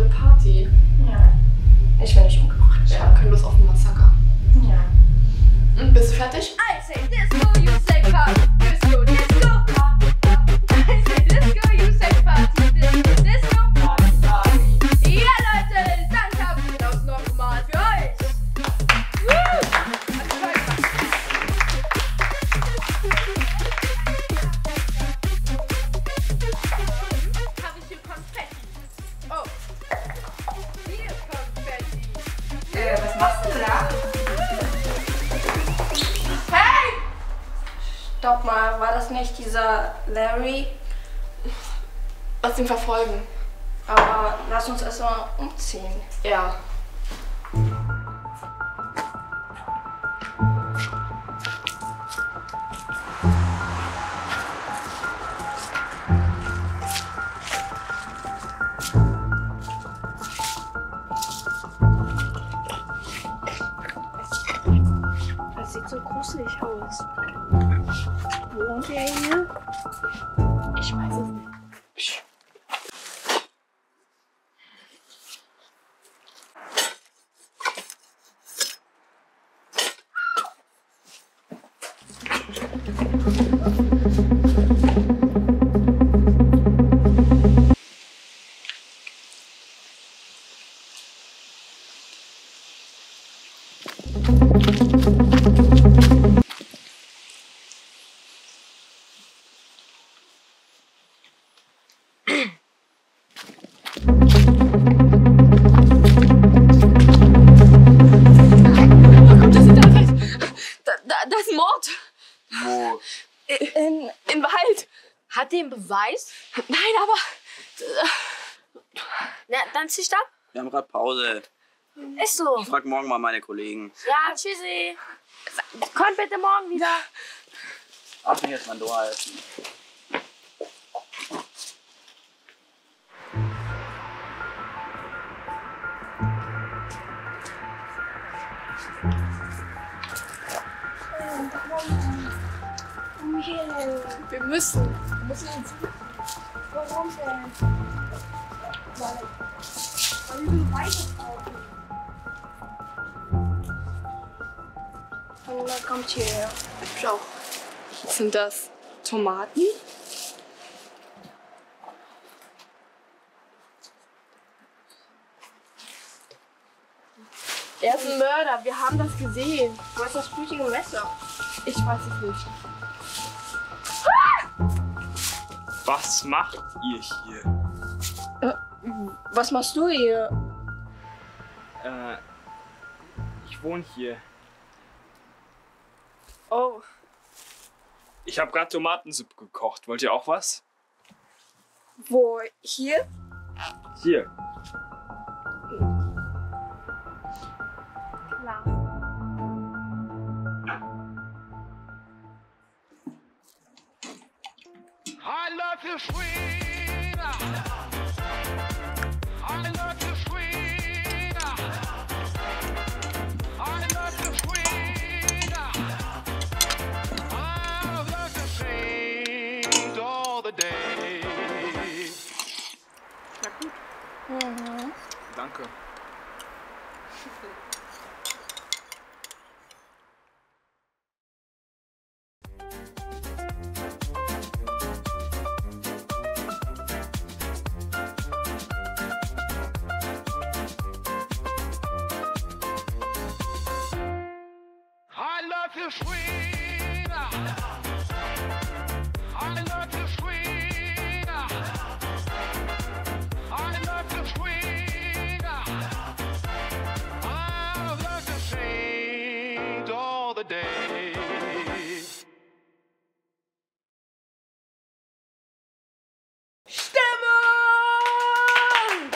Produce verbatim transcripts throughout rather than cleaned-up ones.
eine Party. Ja. Ich will nicht umgebracht. Ja, können wir es auf ein Massaker. Ja. Und bist du fertig? I say disco, you say party. Disco, disco, party. I say disco, you say party. Disco, disco, party, party. Ja, Leute, dann haben wir das nochmal für euch. Woo! Hat toll gemacht. Habe ich hier Konfetti? Oh. Hier Konfetti. Äh, was machst du da? Hey! Stopp mal, war das nicht dieser Larry? Lass ihn verfolgen. Aber lass uns erstmal umziehen. Ja. Das sieht so gruselig aus. Wohnt er hier? Ich weiß es nicht. Psch. Das ist Mord. Wo? In, in Wald. Hat den Beweis? Nein, aber... Na, dann zieh ich ab. Wir haben gerade Pause. Ist so. Ich frag morgen mal meine Kollegen. Ja, tschüssi. Kommt bitte morgen wieder. Lass mich jetzt mal durchhalten. Wir müssen. Wir müssen uns... Warum denn? Weil, weil wir Beweise brauchen. Und dann kommt hierher. Schau. Sind das Tomaten? Er ist ein Mörder. Wir haben das gesehen. Wo ist das blutige Messer? Ich weiß es nicht. Was macht ihr hier? Was machst du hier? Äh, ich wohne hier. Oh, Ich habe gerade Tomatensuppe gekocht. Wollt ihr auch was? wo? Hier? Hier. Klar. I love you, sweet. I love you, sweet. I love you, sweet. I love you, sweet all the day. Mhm. Danke. I love you, sweet. I love you, sweet. I love you, sweet. I love you, sweet all the day. Stimmung!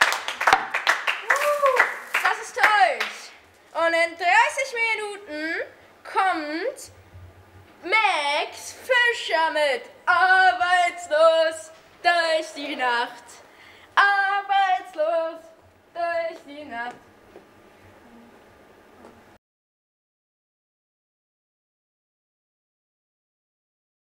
Uh, das ist toll. Und in dreißig Minuten kommt Max Fischer mit Arbeitslos durch die Nacht.